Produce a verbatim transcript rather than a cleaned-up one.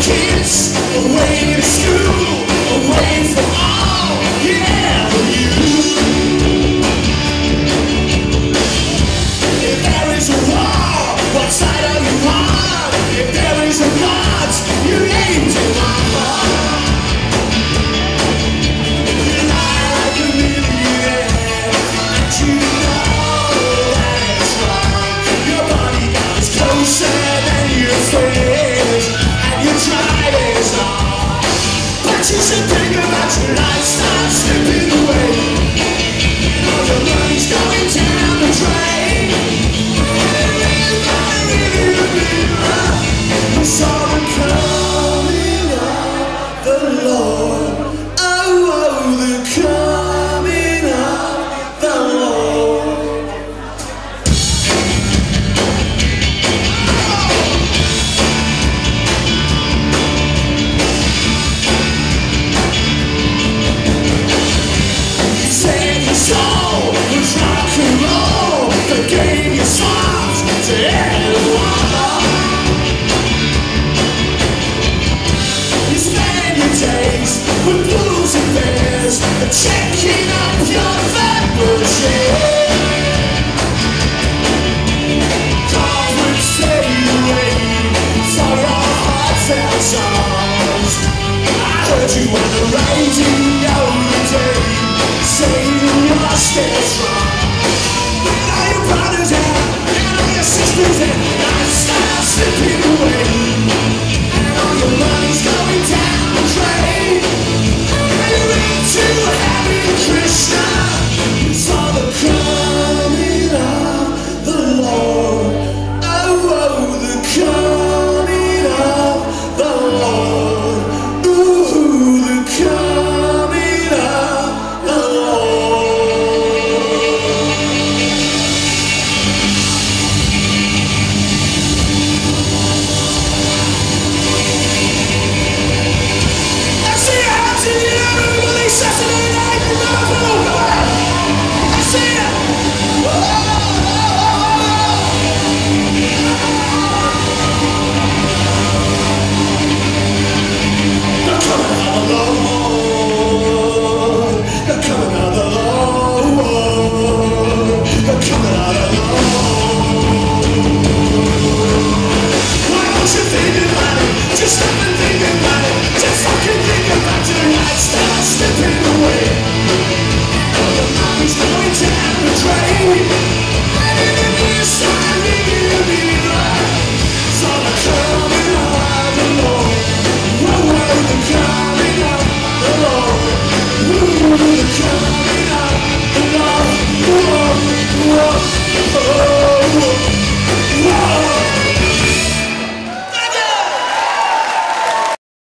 kids, away to school, away from all, yeah, for you. If there is a war, what side are you on? If there is a God, you aim to war. You lie like a millionaire, and you know that it's wrong. Your bodyguard is closer than your friends, and your drive is on. But you should think about your lifestyle slipping away, and all your money's going down the drain. We saw the coming of the Lord. Oh, oh, the coming of the Lord. You said your soul was rock and roll, but gave your songs to everyone. Days with blues and bears, checking up your fat machine. God would fade away for your heartfelt songs. I heard you on the radio today, saying you're still strong. And all your brothers and, and all your sisters and lifestyle slipping away, and all your money's going down. To having Krishna, saw the coming of the Lord. Oh, oh, the coming of the Lord. Ooh, the coming of the Lord. I see it out to you, Saturday night in Liverpool. Come on, I see it. Whoa. They're coming out of the Lord. They're coming out of the Lord. They're coming out of the Lord. Why don't you think about it? Just stop and think about it. Just fucking think about your lifestyle slipping away. All your money's going down the drain.